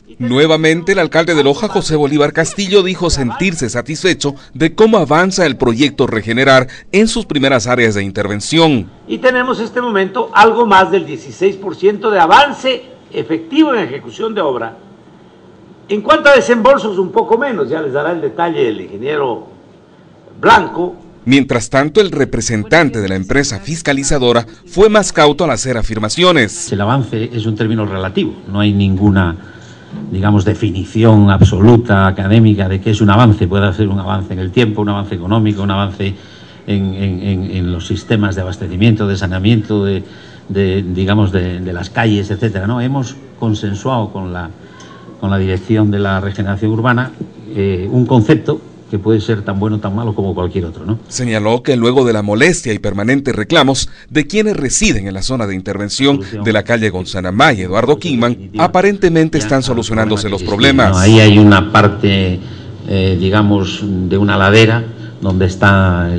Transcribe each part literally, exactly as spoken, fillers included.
Nuevamente, el alcalde de Loja, José Bolívar Castillo, dijo sentirse satisfecho de cómo avanza el proyecto Regenerar en sus primeras áreas de intervención. Y tenemos en este momento algo más del dieciséis por ciento de avance efectivo en ejecución de obra. En cuanto a desembolsos, un poco menos, ya les dará el detalle el ingeniero Blanco. Mientras tanto, el representante de la empresa fiscalizadora fue más cauto al hacer afirmaciones. El avance es un término relativo, no hay ninguna, digamos, definición absoluta, académica, de qué es un avance. Puede ser un avance en el tiempo, un avance económico, un avance en, en, en, en los sistemas de abastecimiento, de saneamiento, de, de digamos, de, de las calles, etcétera, ¿no? Hemos consensuado con la, con la dirección de la regeneración urbana eh, un concepto que puede ser tan bueno o tan malo como cualquier otro, ¿no? Señaló que luego de la molestia y permanentes reclamos de quienes residen en la zona de intervención de la calle Gonzanamá y Eduardo Kingman, aparentemente están solucionándose los problemas. No, ahí hay una parte, eh, digamos, de una ladera donde están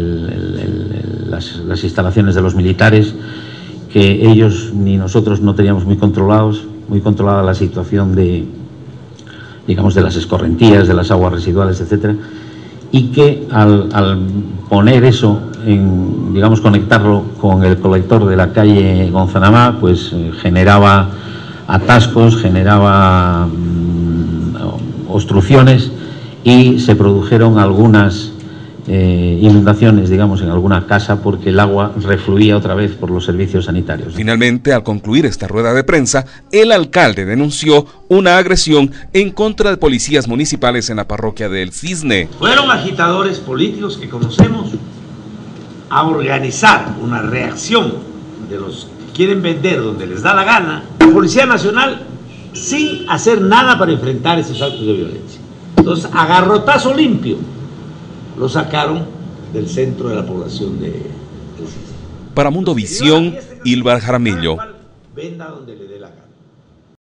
las, las instalaciones de los militares, que ellos ni nosotros no teníamos muy controlados, muy controlada la situación de, digamos, de las escorrentías, de las aguas residuales, etcétera. Y que al, al poner eso, en, digamos, conectarlo con el colector de la calle Gonzanamá, pues eh, generaba atascos, generaba mm, obstrucciones y se produjeron algunas eh, inundaciones, digamos, en alguna casa porque el agua refluía otra vez por los servicios sanitarios. Finalmente, al concluir esta rueda de prensa, el alcalde denunció una agresión en contra de policías municipales en la parroquia del Cisne. Fueron agitadores políticos que conocemos a organizar una reacción de los que quieren vender donde les da la gana. La Policía Nacional sin hacer nada para enfrentar esos actos de violencia. Entonces, a garrotazo limpio, lo sacaron del centro de la población de, del Cisne. Para Mundo Visión, Ilvar Jaramillo. Venda donde le dé